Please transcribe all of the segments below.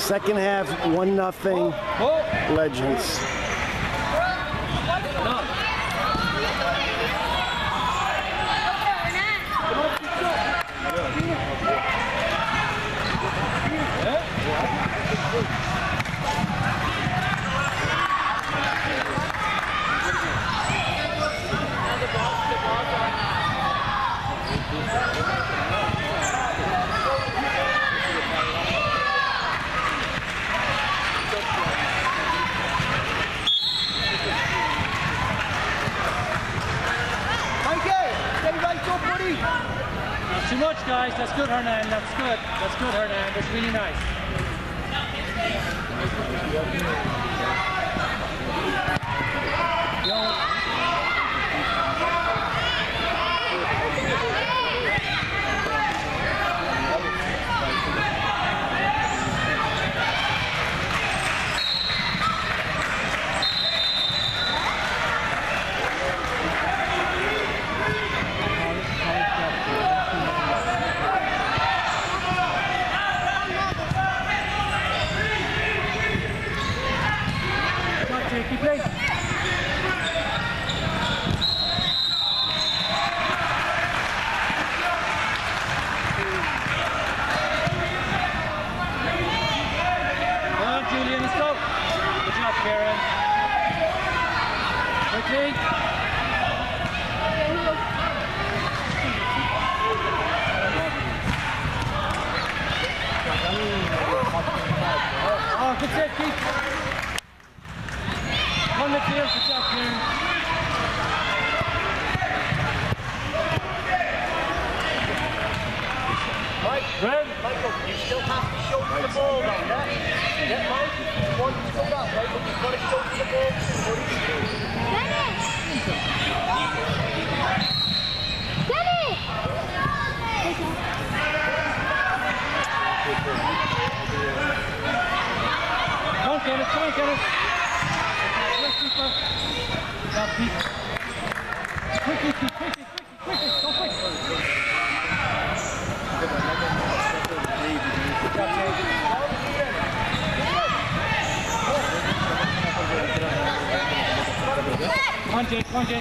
Second half, 1-0, Legends. Not too much, guys. That's good, Hernan. That's good. That's good, Hernan. That's really nice. Keep playing. Come on, Julian, let's go. Good job, Karen. Quickly. Oh, good save, Keith. On the field, good job, Kieran. Red. Michael, you still have to show the ball now, yeah? Yeah, Mike? You want to do that, right? But you've got to show the ball to Come on, Kenneth, come on, Kenneth. Quickly, go quick. Come on, Jay, come on, Jay.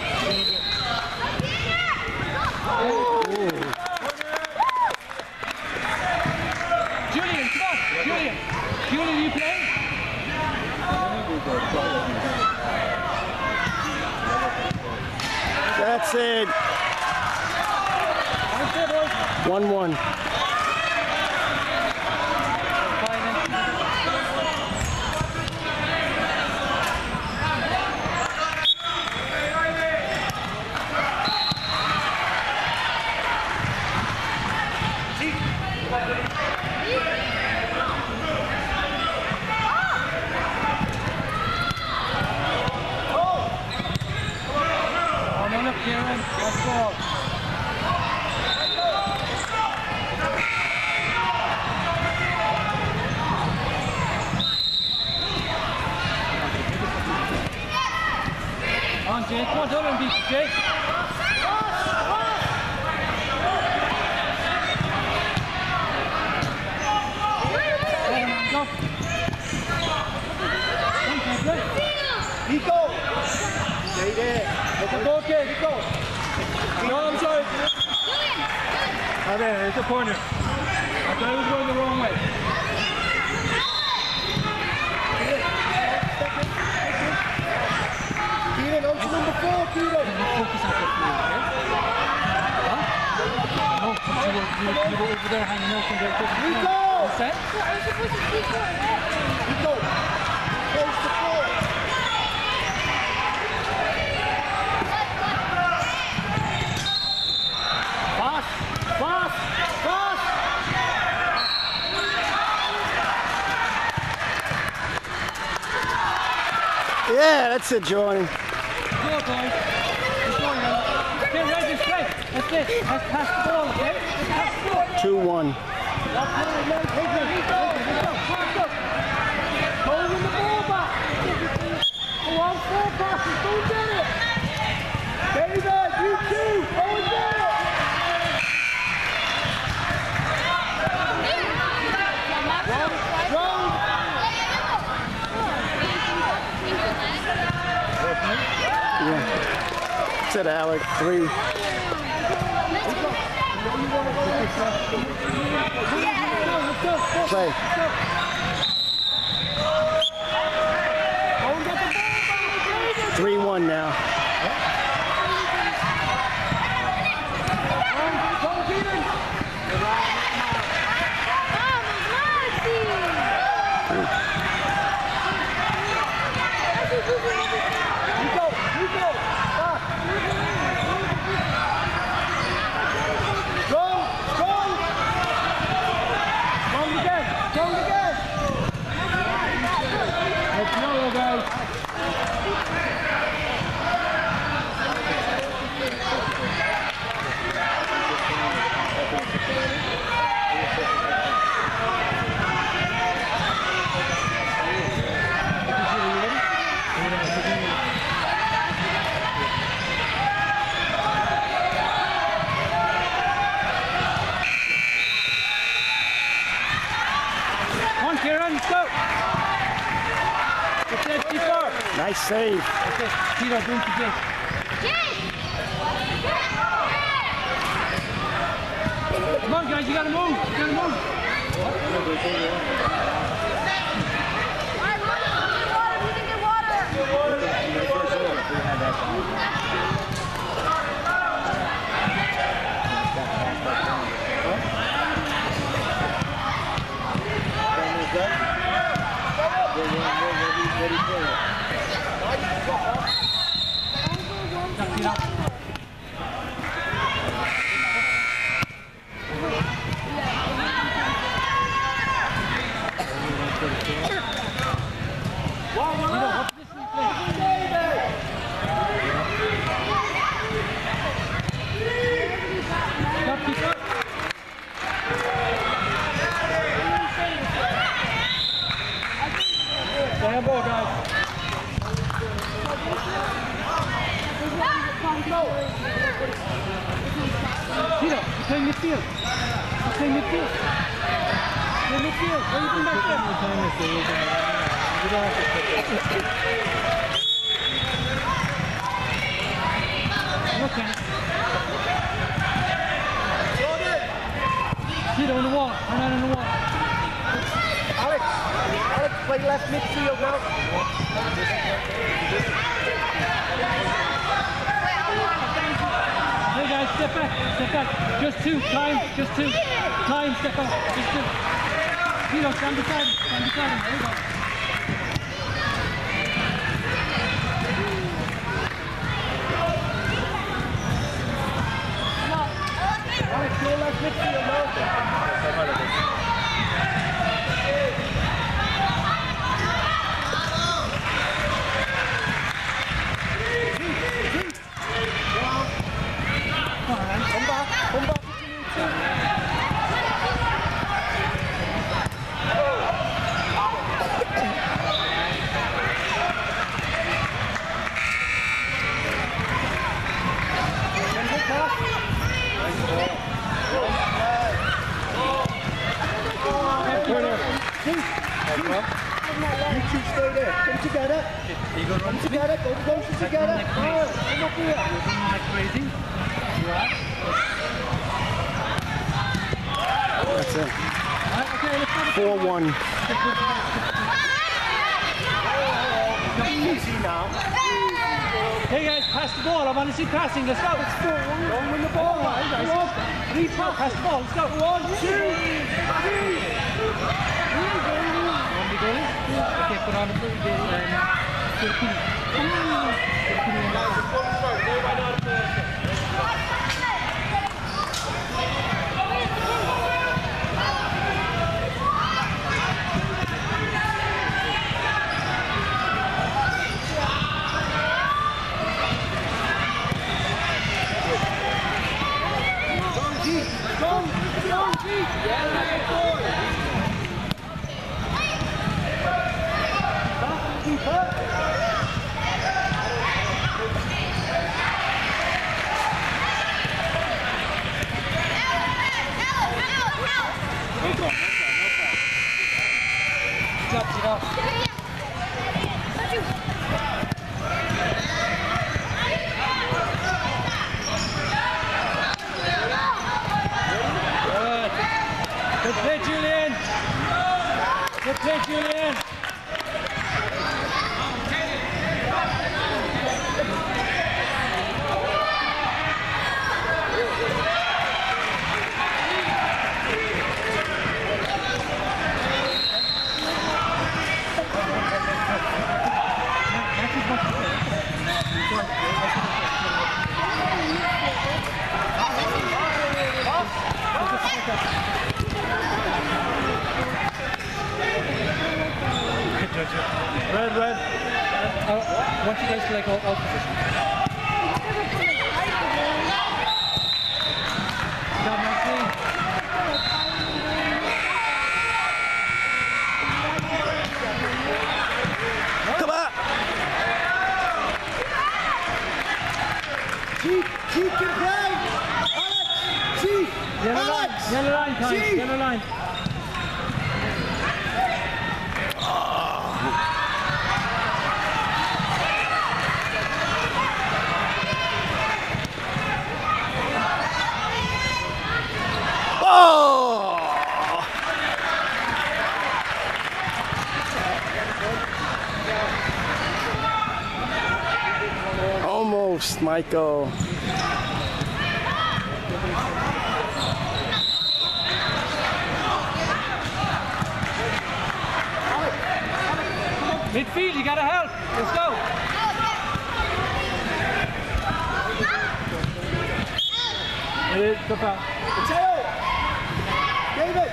Julian, come on, Julian. Julian, you play? That's it. 1-1. Kieran, let's go. On, Jay. Come on, double and beat Jay. Go. Nico! Stay there. Go, kid. Go. No, I'm sorry. Oh, there, it's a corner. I thought it was going the wrong way. Kieran, on to number 4, Kieran. Focus on the field, okay? Huh? No, you go over there hanging out from there. Nico! You set? Nico! Close the ball. Yeah, that's it, Jordan. Go, boys. Keep going now. Get ready, straight. That's it. Let's pass the ball, okay? Let's pass the ball. 2-1. Holding the ball back. Go on, 4 passes. Don't get it. David, you too. Go and get it. Run. That's it, Alec. 3. Play. 3-1 now. Nice save. Okay, Tito, bring to Jake. Come on, guys, you gotta move. You gotta move. Handball, guys. Tito, you're playing midfield. You're playing midfield. You're midfield. What are you doing back there? You don't have to pick it. Okay. Tito on the wall. Turn out on the wall. Alex, play left midfield now. Hey guys, step back. Just 2, time, just 2. Time, step up, just 2. Tito, stand beside him, There you go. Alex, go left midfield now. Come back if you need to. You two stay there. Come together. Come together. Go together. Come up here. You're going like crazy. That's it. Okay, let's go. 4-1. Easy now. Hey guys, pass the ball. I want to see passing. Let's go. Don't win the ball. Pass the ball. Let's go. 1, 2, 3. Okay, put on the Good play, Julian. Red. I want you guys to like all position. Got Maxine. Come on. Chief can play. Alex. Chief. Yellow line, guys. Chief. Yellow line. Oh! Almost, Michael. Midfield, you gotta help. Let's go. Go back. Mateo. David.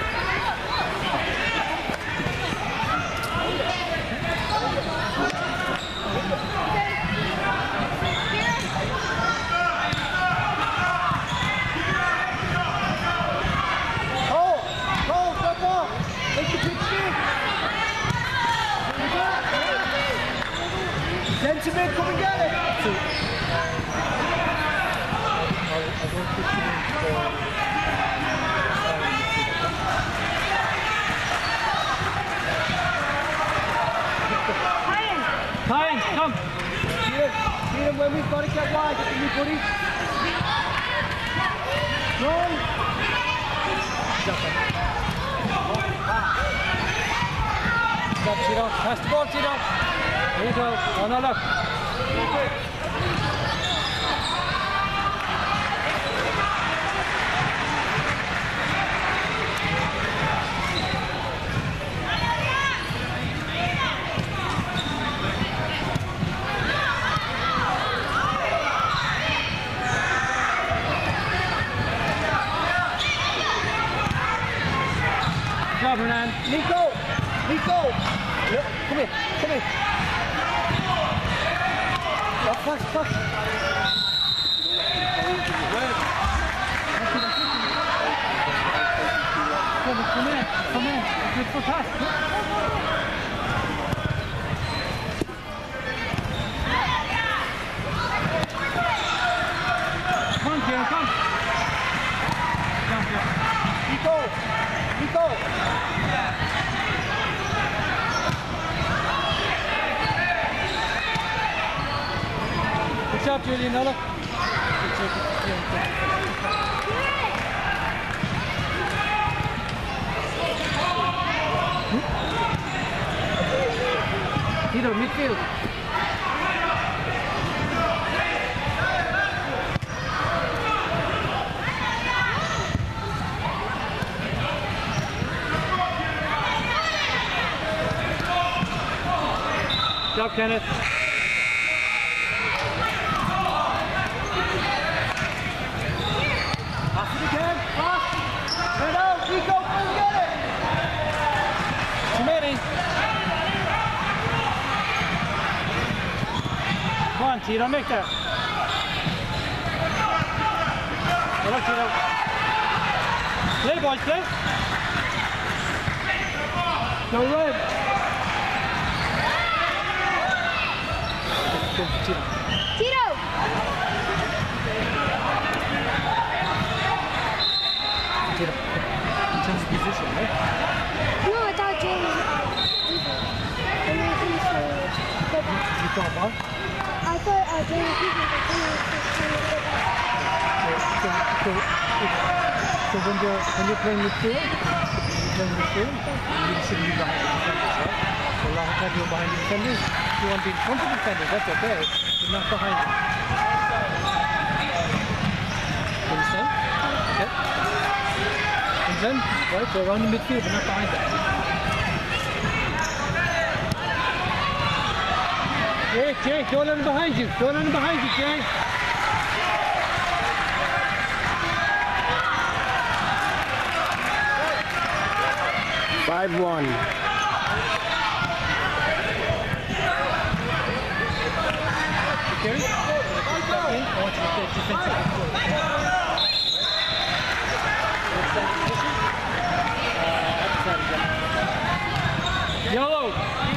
Cole, step up. Take the big stick. Sentiment, come and get it. Tynes, come. See him when we've got to get wide, get the buddy. Run. Stop, Tito. Pass the ball, Tito. There you go. Oh, no, look. Good job, Hernan. Nico. Look, come here. Pass. Come in. Good for pass. Come on, Kieran, come. Come, Kieran. Nico. Good job, Julian. Now look. Tito, midfield. Good job, Kenneth. Pass it again. Pass. Right out. Nico, go and get it. Too many. Come on, Tito, make that. Good luck, Tito. Play, boys, play. Go red. Go for Tito. Tito! Tito, in terms of position, right? No, I thought James was and then he finished go back. You thought what? I thought James was So when you're playing midfield, playing midfield. You shouldn't be behind the defenders, right? So a lot of times you're behind the defenders. If you want to be in front of the defenders, that's okay. But not behind them. Understand? Okay. Understand? Right, so around the midfield, but not behind them. Jay, don't let him behind you. Don't let him behind you, Jay. Five one. Gary? I want you to play defensive. Yellow!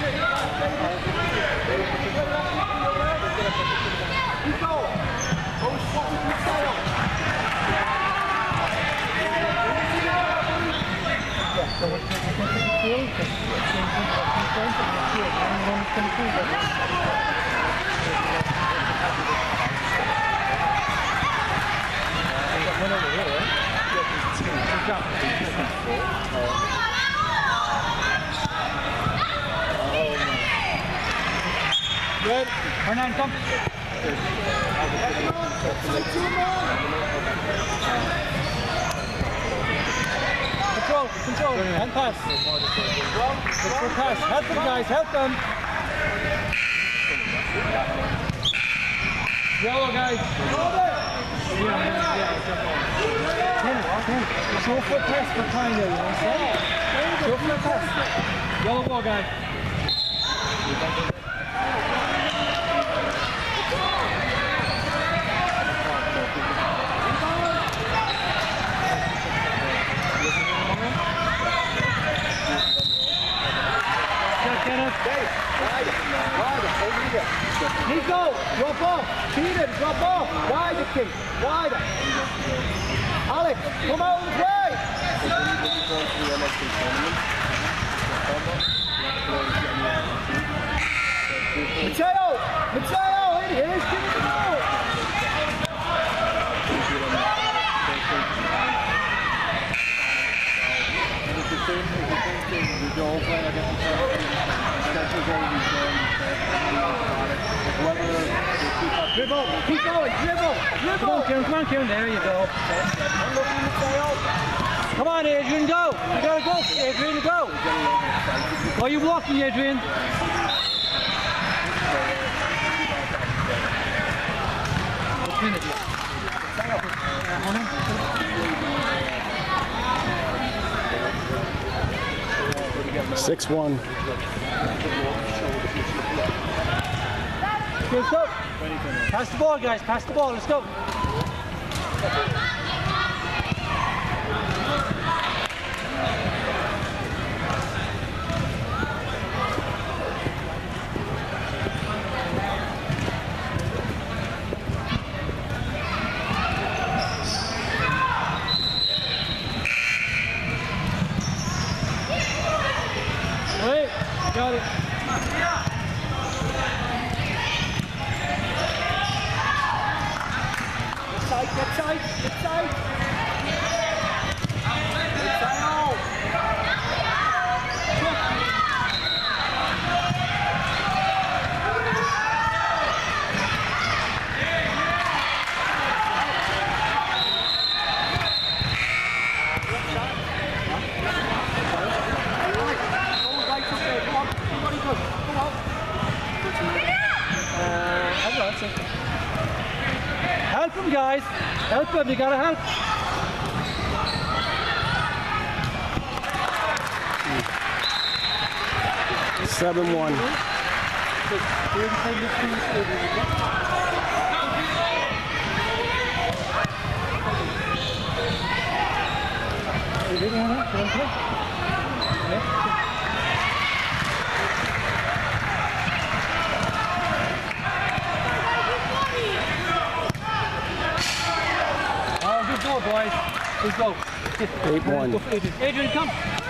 Good. Hernan, come. Control. And pass. Let's go pass. Help them, guys. Help them. Yellow, guys. Show for pass for time there, you know. Show for pass. Yellow ball, guy. Nico, drop off. Peter, drop off. Wider, kid. Wider. Alex, come out and play. Mateo, in here. Give it the ball. Dribble, keep going, dribble! Come on, Kieran, there you go. Come on, Adrian, go! You gotta go, Adrian, go! Why are you walking, Adrian? Six one. Let's go. Pass the ball, guys. Pass the ball. Let's go. Wait, got it. Get tight. Help him, guys. Help him. You gotta help. Seven one. Good goal, boys. Good goal. 8-1. Adrian, come.